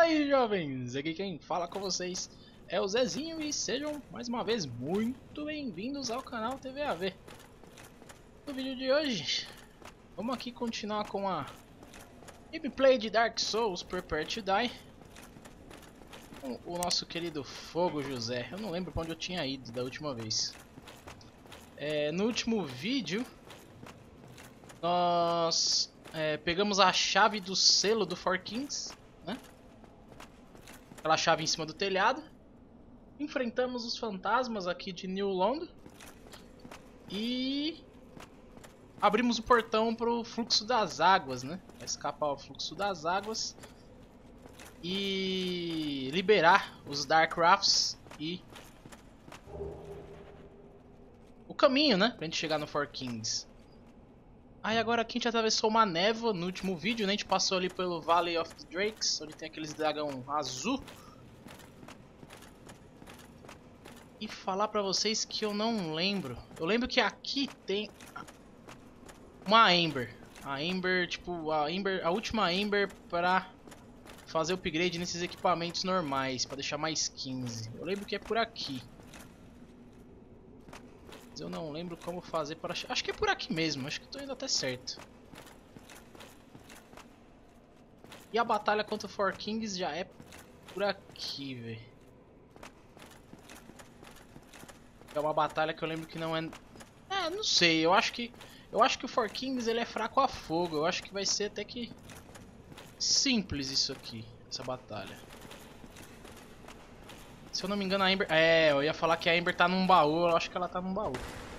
aí, jovens! Aqui quem fala com vocês é o Zezinho e sejam mais uma vez muito bem-vindos ao canal TV AV. No vídeo de hoje, vamos aqui continuar com a gameplay de Dark Souls Prepare to Die com o nosso querido Fogo José. Eu não lembro pra onde eu tinha ido da última vez. No último vídeo, nós pegamos a chave do selo do Four Kings, né? Aquela chave em cima do telhado. Enfrentamos os fantasmas aqui de New London. E abrimos o portão para o fluxo das águas, né? Pra escapar o fluxo das águas. E liberar os Dark Rafts e o caminho, né? Pra gente chegar no Four Kings. Aí agora aqui a gente atravessou uma névoa no último vídeo, né? A gente passou ali pelo Valley of the Drakes, onde tem aqueles dragão azul. E falar pra vocês que eu não lembro. Eu lembro que aqui tem uma Ember. A Ember, tipo, a última Ember pra fazer upgrade nesses equipamentos normais, pra deixar mais 15. Eu lembro que é por aqui. Mas eu não lembro como fazer para... Acho que é por aqui mesmo, acho que tô indo até certo. E a batalha contra o Four Kings já é por aqui, velho. É uma batalha que eu lembro que não é... não sei, eu acho que o Four Kings ele é fraco a fogo. Eu acho que vai ser até que simples isso aqui, essa batalha. Se eu não me engano a Ember... eu ia falar que a Ember tá num baú, eu acho que ela tá num baú.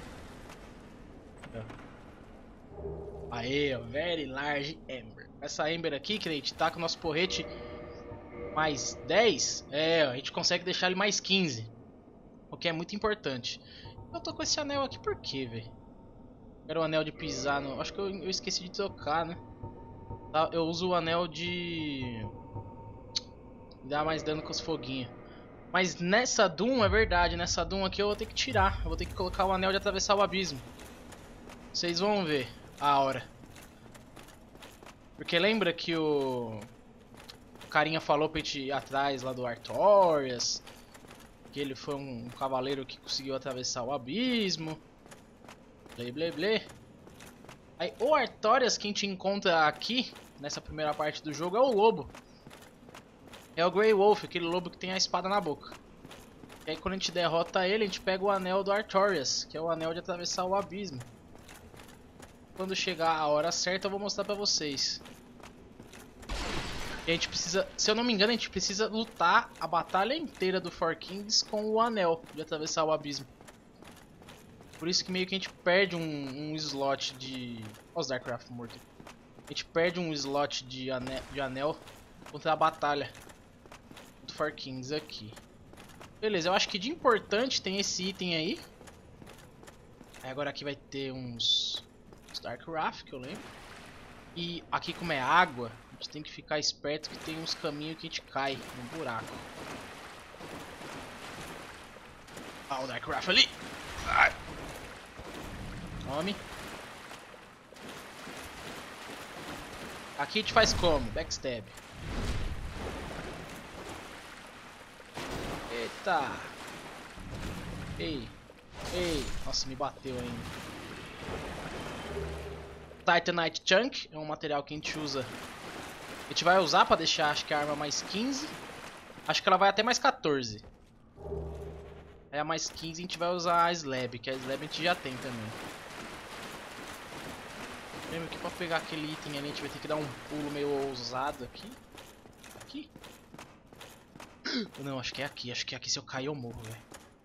Aê, ó, Very Large Ember. Essa Ember aqui, que a gente tá com o nosso porrete mais 10, a gente consegue deixar ele mais 15. O que é muito importante. Eu tô com esse anel aqui por quê, velho? Era o anel de pisar no... Acho que eu esqueci de trocar, né? Tá, eu uso o anel de... dar mais dano com os foguinhos. Mas nessa Doom, é verdade, nessa Doom aqui eu vou ter que tirar. Eu vou ter que colocar o anel de atravessar o abismo. Vocês vão ver a hora. Porque lembra que o carinha falou pra gente ir atrás lá do Artorias, que ele foi um cavaleiro que conseguiu atravessar o abismo. Blé blé blé. Aí o Artorias que a gente encontra aqui, nessa primeira parte do jogo, é o lobo. É o Grey Wolf, aquele lobo que tem a espada na boca. E aí quando a gente derrota ele, a gente pega o anel do Artorias, que é o anel de atravessar o abismo. Quando chegar a hora certa eu vou mostrar pra vocês. E a gente precisa, se eu não me engano, a gente precisa lutar a batalha inteira do Four Kings com o anel de atravessar o abismo. Por isso que meio que a gente perde um slot de... Olha os Darkcraft mortos. A gente perde um slot de anel contra a batalha do Four Kings aqui. Beleza, eu acho que de importante tem esse item aí. Aí agora aqui vai ter uns Darkcraft, que eu lembro. E aqui como é água, a gente tem que ficar esperto que tem uns caminhos que a gente cai no buraco. Ah, o Darkcraft ali! Ai. Tome. Aqui a gente faz como? Backstab. Eita! Ei! Ei! Nossa, me bateu ainda. Titanite Chunk é um material que a gente usa. A gente vai usar para deixar, acho que a arma mais 15. Acho que ela vai até mais 14. Aí a mais 15 a gente vai usar a Slab, que a Slab a gente já tem também. Lembra que para pegar aquele item ali a gente vai ter que dar um pulo meio ousado aqui. Aqui? Não, acho que é aqui. Acho que é aqui, se eu cair eu morro, velho.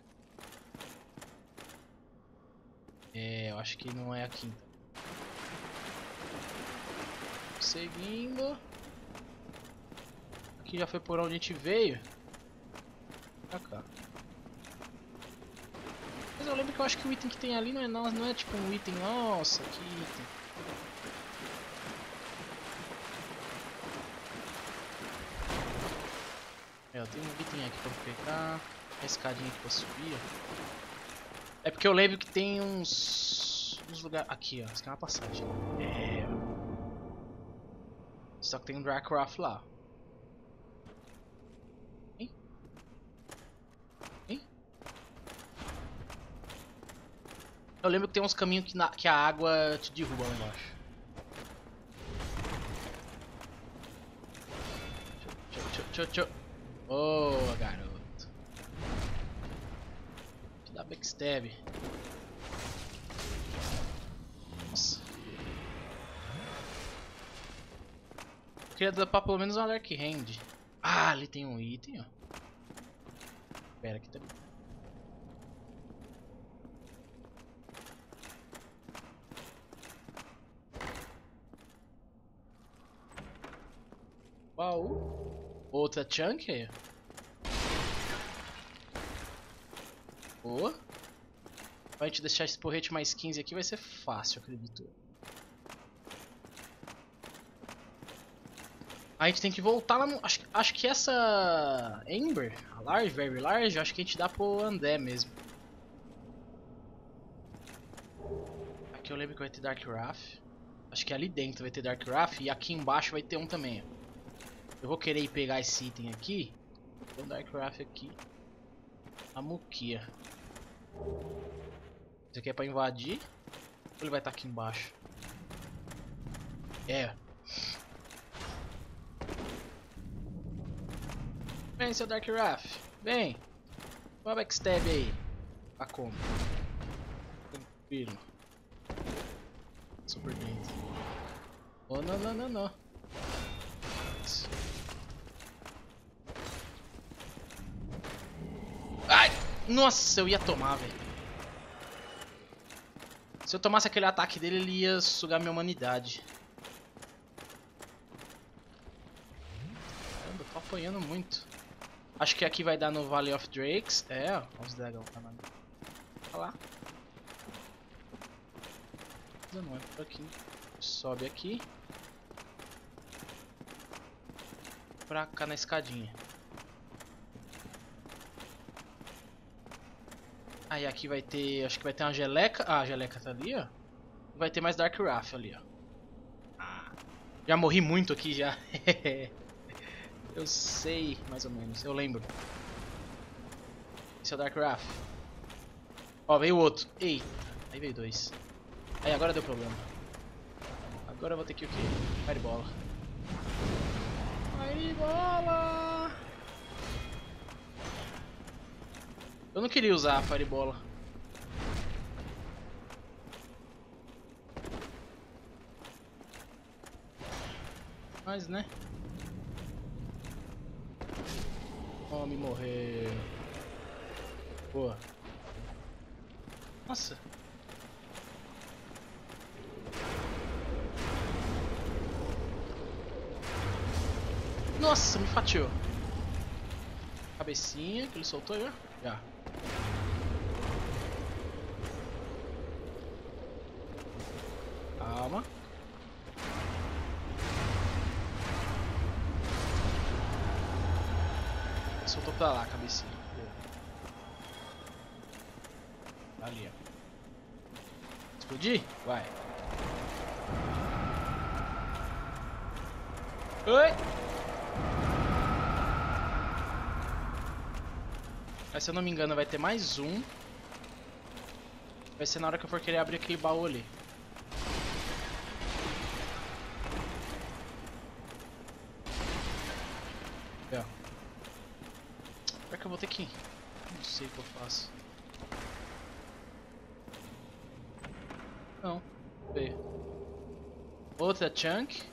Eu acho que não é aqui então. Seguindo. Aqui já foi por onde a gente veio. Pra cá. Mas eu lembro que eu acho que o item que tem ali não é tipo um item. Nossa, que item. Eu tenho um item aqui pra pegar. A escadinha aqui pra subir. É porque eu lembro que tem uns lugares. Aqui, ó. Isso aqui é uma passagem. Só que tem um Darkcraft lá. Eu lembro que tem uns caminhos que a água te derruba lá embaixo. Tchau. Boa, garoto. Te dá backstab. Nossa. Eu queria dropar pelo menos uma Dark Hand. Ah, ali tem um item, ó. Pera aqui também. Baú. Outra chunk aí. Boa. Pra gente deixar esse porrete mais 15 aqui vai ser fácil, acredito. A gente tem que voltar lá no... Acho que essa... Ember, a large, very large, acho que a gente dá pro André mesmo. Aqui eu lembro que vai ter Dark Wrath. Acho que ali dentro vai ter Dark Wrath e aqui embaixo vai ter um também. Eu vou querer ir pegar esse item aqui. Tem um Dark Wrath aqui. A Mukia. Isso aqui é pra invadir. Ou ele vai estar aqui embaixo? É. Vem, seu Dark Wrath. Vem. Uma backstab aí. A como? Tranquilo. Super dentro. Oh, não. Ai! Nossa, eu ia tomar, velho. Se eu tomasse aquele ataque dele, ele ia sugar minha humanidade. Caramba, eu tô apanhando muito. Acho que aqui vai dar no Valley of Drakes. É, ó, os dragão tá lá. Olha lá. Não é por aqui. Sobe aqui. Pra cá na escadinha. Aí aqui vai ter, acho que vai ter uma geleca. Ah, a geleca tá ali, ó. Vai ter mais Dark Wrath ali, ó. Ah, já morri muito aqui já. Eu sei, mais ou menos, eu lembro. Esse é o Dark Wrath. Ó, veio o outro. Eita, aí veio dois. Aí agora deu problema. Agora eu vou ter que o quê? Firebola. Firebola! Eu não queria usar a Firebola. Mas, né? Homem morreu. Boa. Nossa. Nossa, me fatiou. Cabecinha que ele soltou já? Já. Calma. Ele soltou pra lá a cabecinha. Ali, ó. Explodir? Vai. Oi! Mas, se eu não me engano, vai ter mais um. Vai ser na hora que eu for querer abrir aquele baú ali. É. Será que eu vou ter que ir? Não sei o que eu faço. Não. Veio. Outra chunk.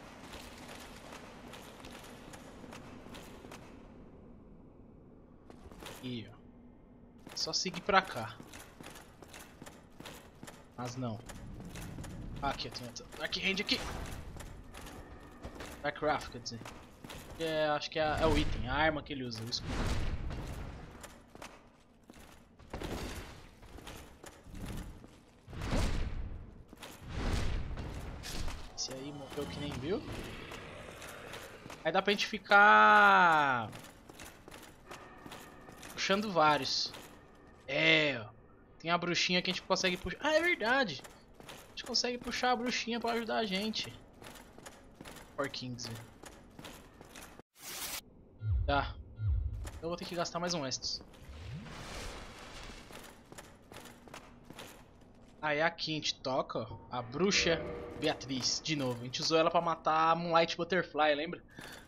E ó. Só seguir pra cá. Mas não. Ah, aqui, tem outra Dark Hand aqui. Dark Wrath, quer dizer. É, acho que é o item, a arma que ele usa, o escudo. Esse aí morreu que nem viu. Aí dá pra gente ficar puxando vários. É, ó. Tem a bruxinha que a gente consegue puxar. Ah, é verdade. A gente consegue puxar a bruxinha pra ajudar a gente. Porkings, velho. Tá. Eu vou ter que gastar mais um Estus. Aí aqui a gente toca, ó, a bruxa Beatriz, de novo. A gente usou ela pra matar a Moonlight Butterfly, lembra?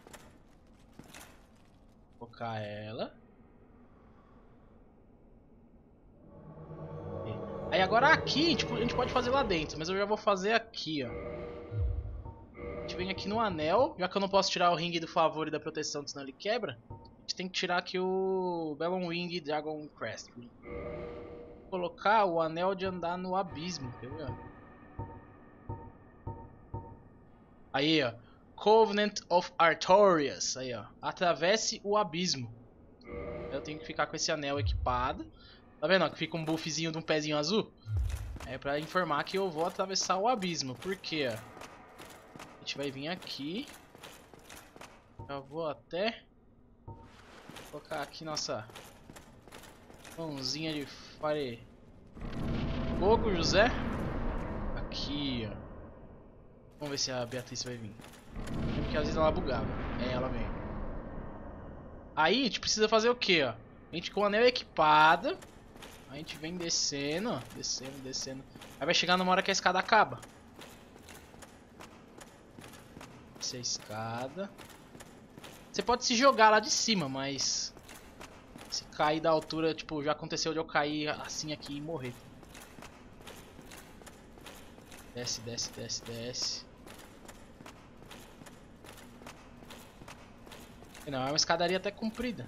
Vou colocar ela. Aí agora aqui, tipo, a gente pode fazer lá dentro, mas eu já vou fazer aqui, ó. A gente vem aqui no anel, já que eu não posso tirar o ringue do favor e da proteção, senão ele quebra. A gente tem que tirar aqui o Bellon Wing Dragon Crest. Vou colocar o anel de andar no abismo, quer ver? Aí, ó. Covenant of Artorias. Aí, ó. Atravesse o abismo. Eu tenho que ficar com esse anel equipado. Tá vendo, ó, que fica um buffzinho de um pezinho azul? É pra informar que eu vou atravessar o abismo. Por quê? A gente vai vir aqui. Já vou até colocar aqui nossa mãozinha de fare fogo, José. Aqui, ó. Vamos ver se a Beatriz vai vir. Porque às vezes ela bugava. É, ela vem. Aí a gente precisa fazer o quê, ó? A gente com o anel equipado. A gente vem descendo, ó. Descendo, descendo. Aí vai chegar numa hora que a escada acaba. Essa é a escada. Você pode se jogar lá de cima, mas se cair da altura, tipo, já aconteceu de eu cair assim aqui e morrer. Desce, desce, desce, desce. Não, é uma escadaria até comprida.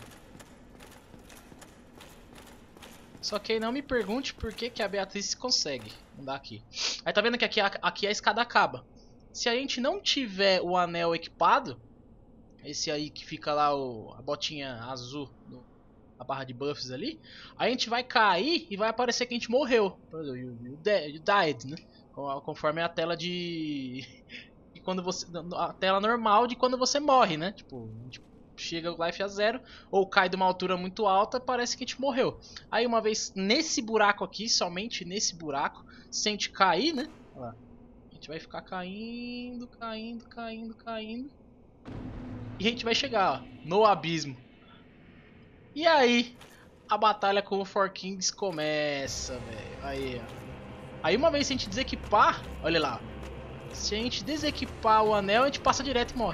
Só que aí não me pergunte por que a Beatriz consegue andar aqui. Aí tá vendo que aqui a escada acaba. Se a gente não tiver o anel equipado, esse aí que fica lá, a botinha azul, a barra de buffs ali, a gente vai cair e vai aparecer que a gente morreu. You died, né? Conforme a tela de quando você, a tela normal de quando você morre, né? Tipo, a gente chega o life a 0 ou cai de uma altura muito alta, parece que a gente morreu. Aí uma vez nesse buraco aqui, somente nesse buraco, se a gente cair, né? Olha lá, a gente vai ficar caindo, caindo, caindo, caindo. E a gente vai chegar, ó, no abismo. E aí, a batalha com o Four Kings começa, velho. Aí, ó. Aí uma vez se a gente desequipar, olha lá. Se a gente desequipar o anel, a gente passa direto e morre.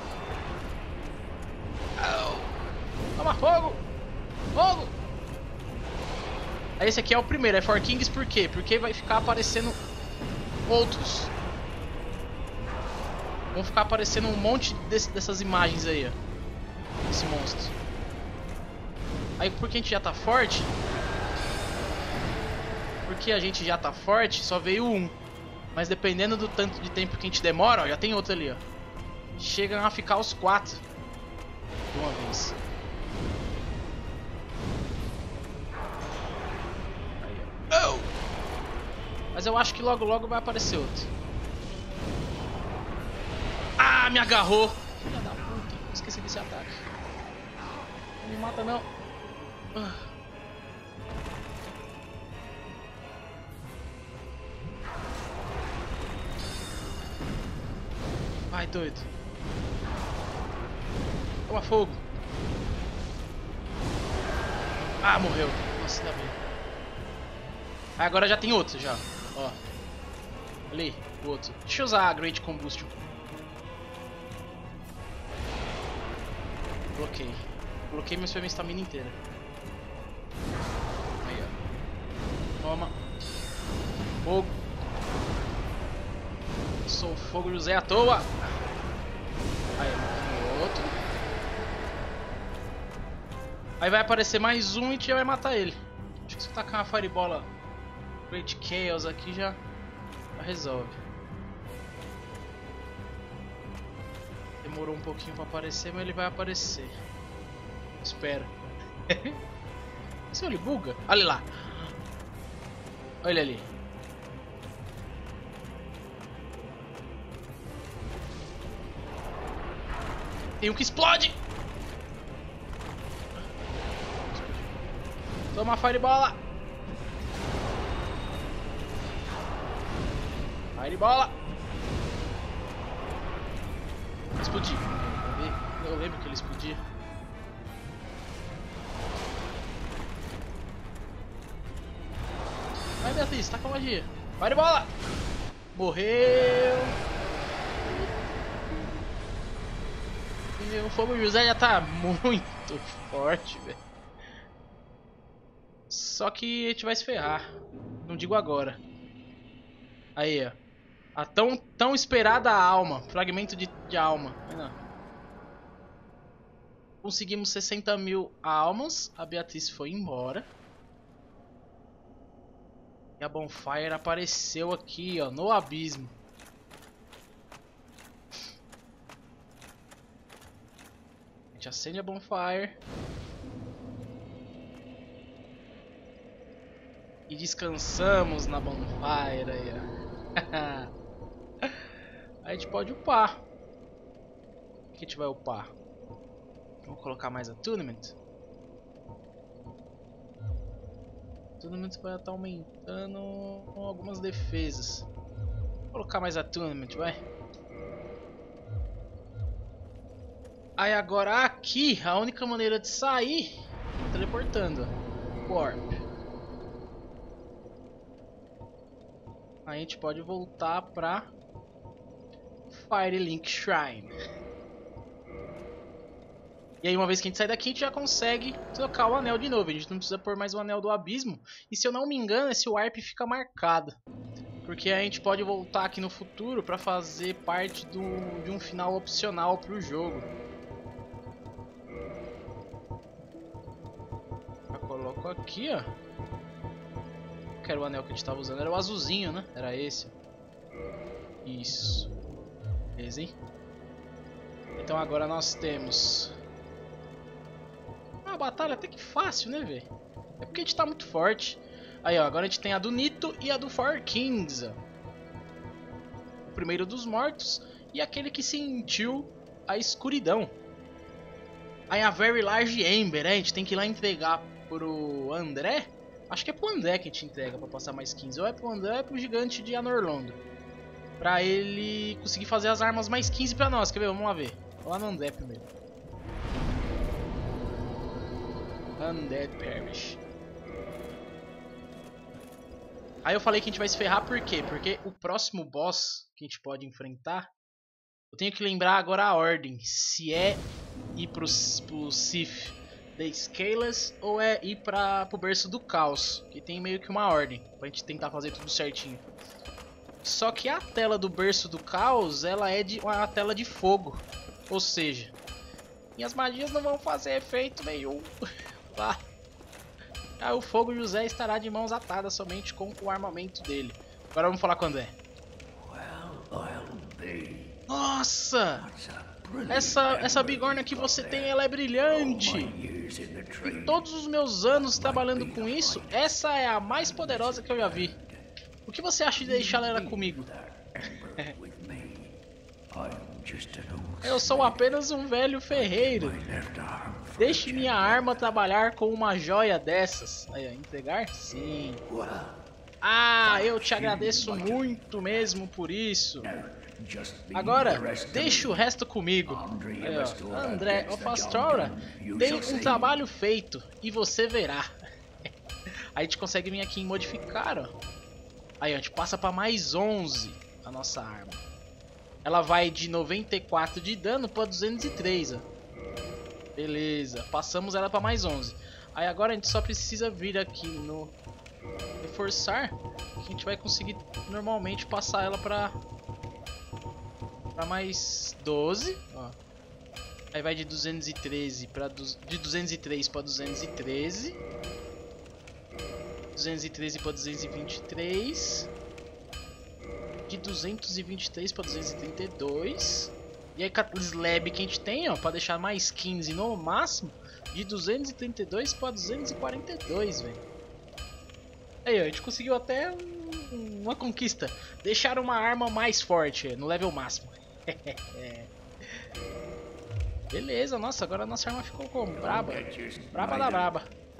Toma fogo! Fogo! Aí esse aqui é o primeiro, é Four Kings por quê? Porque vai ficar aparecendo outros. Vão ficar aparecendo um monte dessas imagens aí, ó. Esse monstro. Aí porque a gente já tá forte. Porque a gente já tá forte, só veio um. Mas dependendo do tanto de tempo que a gente demora, ó, já tem outro ali, ó. Chegam a ficar os 4 de uma vez. Aí, ó. Oh! Mas eu acho que logo logo vai aparecer outro. Ah, me agarrou! Filha da puta, esqueci desse ataque. Não me mata não. Vai, doido. Toma fogo. Ah, morreu. Nossa, ainda bem. Ah, agora já tem outro, já. Ó. Ali, o outro. Deixa eu usar a Great Combustion. Bloqueei. Bloqueei, mas foi minha estamina inteira. Aí, ó. Toma. Fogo. Sou fogo José à toa. Aí, o outro. Aí vai aparecer mais um e a gente já vai matar ele. Acho que se eu tacar uma Firebola Great Chaos aqui já resolve. Demorou um pouquinho pra aparecer, mas ele vai aparecer. Espero. Se ele buga? Olha lá. Olha ali. Tem um que explode! Toma a Firebola! Firebola! Explodir. Eu lembro que ele explodia. Vai, Beatriz, tá com a magia. Vai de bola! Morreu! E o fogo José já tá muito forte, velho. Só que a gente vai se ferrar. Não digo agora. Aí, ó. A tão esperada alma. Fragmento de alma. Não. Conseguimos 60 mil almas. A Beatriz foi embora. E a Bonfire apareceu aqui, ó. No abismo. A gente acende a Bonfire. E descansamos na Bonfire aí, ó. Aí a gente pode upar. O que a gente vai upar? Vamos colocar mais Attunement. Attunement vai estar aumentando algumas defesas. Vou colocar mais Attunement, vai. Aí agora aqui, a única maneira de sair é teleportando. Warp. Aí a gente pode voltar pra Firelink Shrine. E aí uma vez que a gente sai daqui, a gente já consegue trocar o anel de novo. A gente não precisa pôr mais o anel do abismo. E se eu não me engano, esse warp fica marcado. Porque a gente pode voltar aqui no futuro pra fazer parte de um final opcional pro jogo. Já coloco aqui, ó. Que era o anel que a gente tava usando. Era o azulzinho, né? Era esse. Isso. Beleza, hein? Então agora nós temos... a batalha até que fácil, né, velho? É porque a gente tá muito forte. Aí, ó, agora a gente tem a do Nito e a do Four Kings, ó. O primeiro dos mortos e aquele que sentiu a escuridão. Aí a Very Large Ember, né? A gente tem que ir lá entregar pro André. Acho que é pro André que a gente entrega pra passar mais 15. Ou é pro André ou é pro gigante de Anorlondo. Pra ele conseguir fazer as armas mais 15 pra nós. Quer ver? Vamos lá ver. Vou lá no André primeiro. Undead Parish. Aí eu falei que a gente vai se ferrar por quê? Porque o próximo boss que a gente pode enfrentar, eu tenho que lembrar agora a ordem. Se é ir pro Sith The Scaleless ou é ir pro berço do caos. Que tem meio que uma ordem pra gente tentar fazer tudo certinho. Só que a tela do berço do caos, ela é uma tela de fogo. Ou seja, minhas magias não vão fazer efeito nenhum. Tá. Aí o fogo José estará de mãos atadas somente com o armamento dele. Agora vamos falar com o André. Nossa! Essa bigorna que você tem, ela é brilhante. Em todos os meus anos trabalhando com isso, essa é a mais poderosa que eu já vi. O que você acha de deixar ela comigo? Eu sou apenas um velho ferreiro. Deixe minha arma trabalhar com uma joia dessas. Aí, ó, entregar? Sim. Ah, eu te agradeço muito mesmo por isso. Agora, deixa o resto comigo. Aí, ó, André of Astora tem um trabalho feito e você verá. Aí a gente consegue vir aqui em modificar, ó. Aí, ó, a gente passa para mais 11 a nossa arma. Ela vai de 94 de dano para 203, ó. Beleza, passamos ela para mais 11. Aí agora a gente só precisa vir aqui no reforçar, que a gente vai conseguir normalmente passar ela para mais 12, ó. Aí vai de 213 para de 203 para 213. 213 para 223. De 223 para 232. E aí com a slab que a gente tem, ó, pra deixar mais 15 no máximo, de 232 para 242, velho. Aí, ó, a gente conseguiu até uma conquista. Deixar uma arma mais forte, no level máximo. Beleza, nossa, agora a nossa arma ficou como? Braba. Braba da braba.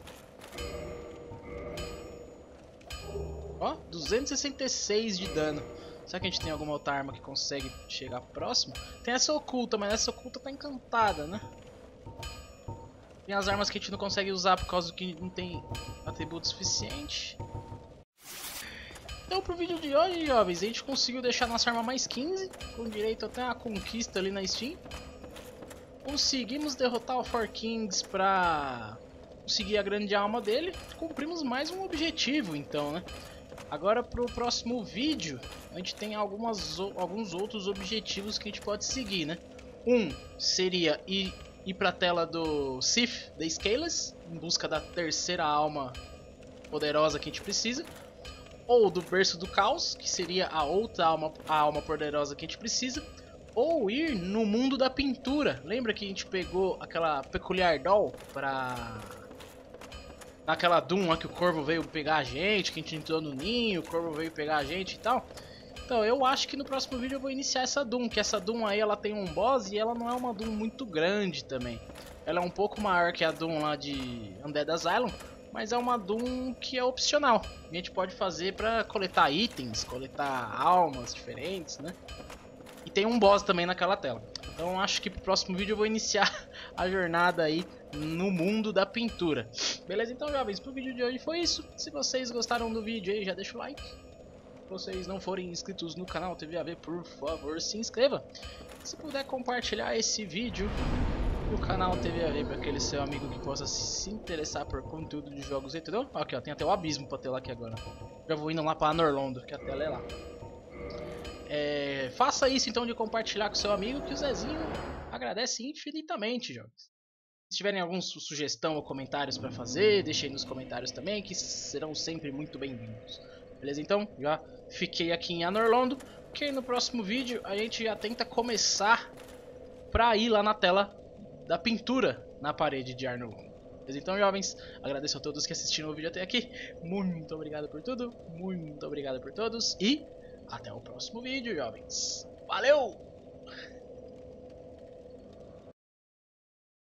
Ó, 266 de dano. Será que a gente tem alguma outra arma que consegue chegar próximo? Tem essa oculta, mas essa oculta tá encantada, né? Tem as armas que a gente não consegue usar por causa do que não tem atributo suficiente. Então pro vídeo de hoje, jovens, a gente conseguiu deixar nossa arma mais 15, com direito até uma conquista ali na Steam. Conseguimos derrotar o Four Kings pra conseguir a grande alma dele. Cumprimos mais um objetivo então, né? Agora pro próximo vídeo, a gente tem alguns outros objetivos que a gente pode seguir, né? Um seria ir pra tela do Sith The Scaleless, em busca da terceira alma poderosa que a gente precisa. Ou do Berço do Caos, que seria a outra alma poderosa que a gente precisa. Ou ir no mundo da pintura. Lembra que a gente pegou aquela peculiar doll pra... naquela Doom lá que o Corvo veio pegar a gente, que a gente entrou no ninho, o Corvo veio pegar a gente e tal. Então eu acho que no próximo vídeo eu vou iniciar essa Doom, que essa Doom aí ela tem um boss e ela não é uma Doom muito grande também. Ela é um pouco maior que a Doom lá de Undead Asylum, mas é uma Doom que é opcional. A gente pode fazer pra coletar itens, coletar almas diferentes, né? E tem um boss também naquela tela. Então acho que pro próximo vídeo eu vou iniciar a jornada aí no mundo da pintura. Beleza? Então, jovens, pro vídeo de hoje foi isso. Se vocês gostaram do vídeo aí, já deixa o like. Se vocês não forem inscritos no canal TVAV, por favor, se inscreva. Se puder compartilhar esse vídeo no canal TVAV para aquele seu amigo que possa se interessar por conteúdo de jogos, entendeu? Aqui, ó, tem até o abismo pra ter lá aqui agora. Já vou indo lá pra Norlondo, que a tela é lá. Faça isso então de compartilhar com seu amigo, que o Zezinho agradece infinitamente, jovens. Se tiverem alguma sugestão ou comentários para fazer, deixem nos comentários também, que serão sempre muito bem-vindos. Beleza? Então, já fiquei aqui em Anorlondo, que no próximo vídeo a gente já tenta começar pra ir lá na tela da pintura na parede de Anorlondo. Beleza? Então, jovens, agradeço a todos que assistiram o vídeo até aqui. Muito obrigado por tudo, muito obrigado por todos e até o próximo vídeo, jovens. Valeu!